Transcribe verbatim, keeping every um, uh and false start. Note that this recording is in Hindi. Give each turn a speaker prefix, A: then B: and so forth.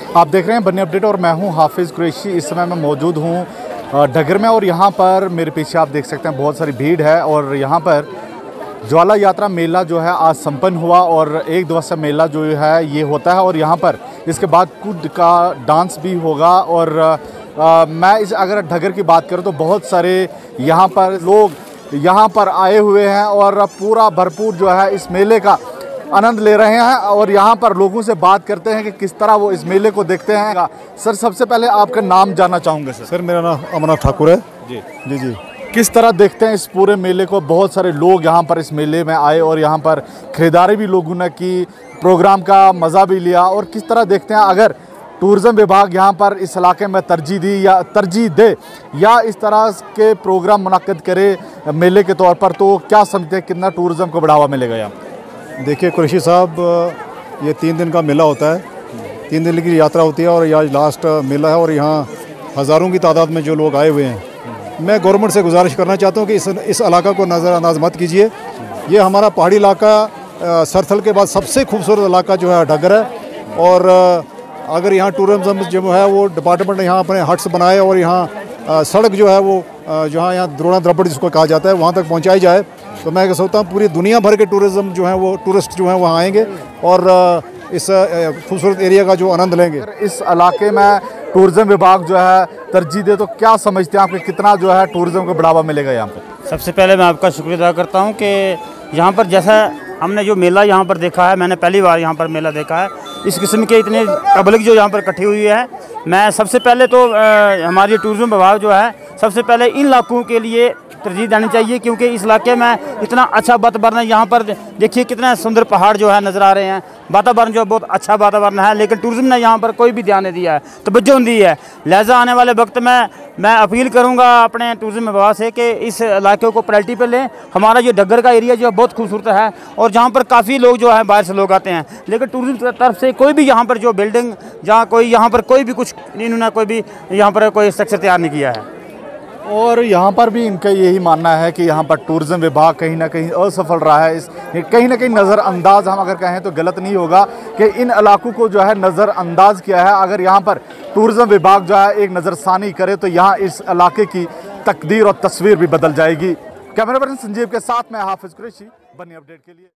A: आप देख रहे हैं बन्नी अपडेट और मैं हूं हाफिज़ कुरैशी। इस समय मैं मौजूद हूं डगर में और यहां पर मेरे पीछे आप देख सकते हैं बहुत सारी भीड़ है और यहां पर ज्वाला यात्रा मेला जो है आज संपन्न हुआ और एक दिवसीय मेला जो है ये होता है और यहां पर इसके बाद कूद का डांस भी होगा। और आ, मैं इस अगर डगर की बात करूं तो बहुत सारे यहां पर लोग यहां पर आए हुए हैं और पूरा भरपूर जो है इस मेले का आनंद ले रहे हैं और यहाँ पर लोगों से बात करते हैं कि किस तरह वो इस मेले को देखते हैं। सर, सबसे पहले आपका नाम जानना चाहूँगा। सर
B: सर मेरा नाम अमरनाथ ठाकुर है।
A: जी
B: जी जी
A: किस तरह देखते हैं इस पूरे मेले को? बहुत सारे लोग यहाँ पर इस मेले में आए और यहाँ पर खरीदारी भी लोगों ने की, प्रोग्राम का मज़ा भी लिया। और किस तरह देखते हैं अगर टूरिज़्म विभाग यहाँ पर इस इलाके में तरजीह दी या तरजीह दे या इस तरह के प्रोग्राम मुनक्किद करे मेले के तौर पर, तो क्या समझते हैं कितना टूरिज़्म को बढ़ावा मिलेगा यहाँ?
B: देखिए कुरैशी साहब, ये तीन दिन का मेला होता है, तीन दिन की यात्रा होती है और ये आज लास्ट मेला है और यहाँ हज़ारों की तादाद में जो लोग आए हुए हैं। मैं गवर्नमेंट से गुजारिश करना चाहता हूँ कि इस इस इलाका को नज़रअंदाज मत कीजिए। ये हमारा पहाड़ी इलाका सरथल के बाद सबसे खूबसूरत इलाका जो है डगर है। और अगर यहाँ टूरिज़्म जो है वो डिपार्टमेंट ने यहाँ अपने हट्स बनाए और यहाँ सड़क जो है वो जहाँ यहाँ द्रोणा द्रपड़ जिसको कहा जाता है वहाँ तक पहुँचाई जाए, तो मैं सोचता हूँ पूरी दुनिया भर के टूरिज़्म जो है वो टूरिस्ट जो है वहाँ आएंगे और इस खूबसूरत एरिया का जो आनंद लेंगे।
A: इस इलाके में टूरिज़्म विभाग जो है तरजीह दे तो क्या समझते हैं आपको कितना जो है टूरिज़्म को बढ़ावा मिलेगा यहाँ पर?
C: सबसे पहले मैं आपका शुक्रिया अदा करता हूँ कि यहाँ पर जैसा हमने जो मेला यहाँ पर देखा है, मैंने पहली बार यहाँ पर मेला देखा है। इस किस्म के इतने पब्लिक जो यहाँ पर इकट्ठी हुई है, मैं सबसे पहले तो आ, हमारी टूरिज़्म विभाग जो है सबसे पहले इन इलाकों के लिए तरजीह देनी चाहिए, क्योंकि इस इलाके में इतना अच्छा वातावरण है। यहाँ पर देखिए कितने सुंदर पहाड़ जो है नज़र आ रहे हैं, वातावरण जो बहुत अच्छा वातावरण है, लेकिन टूरिज़्म ने यहाँ पर कोई भी ध्यान नहीं दिया है, तवज्जो नहीं दी है। लिहाजा आने वाले वक्त में मैं अपील करूँगा अपने टूरिज़्म विभाग से कि इस इलाके को प्रायोरिटी पर लें। हमारा जो डगर का एरिया जो है बहुत खूबसूरत है और जहाँ पर काफ़ी लोग जो है बाहर से लोग आते हैं, लेकिन टूरिज़्म की तरफ से कोई भी यहाँ पर जो बिल्डिंग जहाँ कोई यहाँ पर कोई भी कुछ इन्होंने कोई भी यहाँ पर कोई स्ट्रक्चर तैयार नहीं किया है।
A: और यहाँ पर भी इनका यही मानना है कि यहाँ पर टूरिज़्म विभाग कहीं ना कहीं असफल रहा है। इस कहीं ना कहीं नज़रअंदाज हम अगर कहें तो गलत नहीं होगा कि इन इलाकों को जो है नज़रअंदाज किया है। अगर यहाँ पर टूरिज़्म विभाग जो है एक नज़रसानी करे तो यहाँ इस इलाके की तकदीर और तस्वीर भी बदल जाएगी। कैमरा पर्सन संजीव के साथ मैं हाफिज़ कुरैशी, बन्नी अपडेट के लिए।